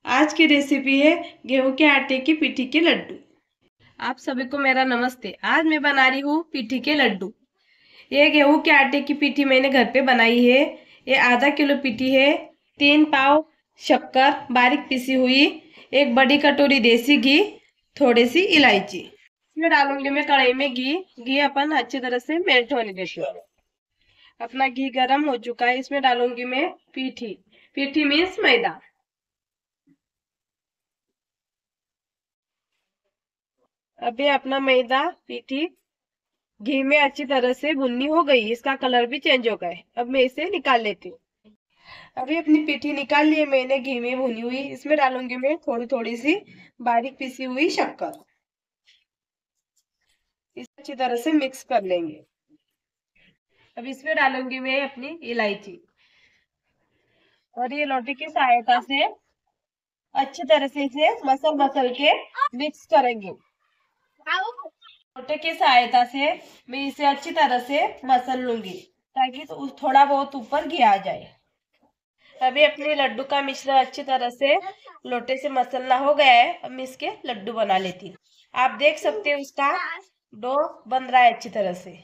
आज की रेसिपी है गेहूं के आटे की पीठी के लड्डू। आप सभी को मेरा नमस्ते। आज मैं बना रही हूँ पीठी के लड्डू। ये गेहूं के आटे की पीठी मैंने घर पे बनाई है। ये आधा किलो पीठी है। 3 पाव शक्कर बारीक पिसी हुई, एक बड़ी कटोरी देसी घी, थोड़ी सी इलायची। इसमें डालूंगी मैं कढ़ाई में घी अपन अच्छी तरह से मेल्ट होने देती हूँ। अपना घी गर्म हो चुका है, इसमें डालूंगी मैं पीठी। पीठी मीन्स मैदा। अभी अपना मैदा पीठी घी में अच्छी तरह से भुननी हो गई, इसका कलर भी चेंज हो गया है। अब मैं इसे निकाल लेती हूँ। अभी अपनी पीठी निकाल ली है मैंने घी में भुनी हुई। इसमें डालूंगी मैं थोड़ी थोड़ी सी बारीक पिसी हुई शक्कर। इसे अच्छी तरह से मिक्स कर लेंगे। अब इसमें डालूंगी मैं अपनी इलायची और ये लोटे की सहायता से अच्छी तरह से इसे मसल मसल के मिक्स करेंगे। लोटे की सहायता से मैं इसे अच्छी तरह से मसल लूंगी ताकि तो थोड़ा बहुत ऊपर घी आ जाए। अभी अपने लड्डू का मिश्रण अच्छी तरह से लोटे से मसलना हो गया है। अब मैं इसके लड्डू बना लेती हूँ। आप देख सकते हैं उसका डो बन रहा है अच्छी तरह से।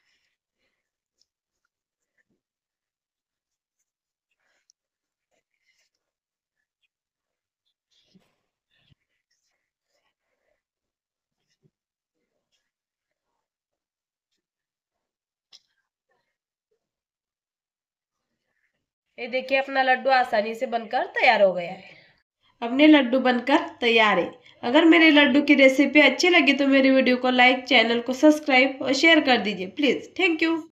ये देखिए अपना लड्डू आसानी से बनकर तैयार हो गया है। अपने लड्डू बनकर तैयार है। अगर मेरे लड्डू की रेसिपी अच्छी लगी तो मेरी वीडियो को लाइक, चैनल को सब्सक्राइब और शेयर कर दीजिए प्लीज। Thank you.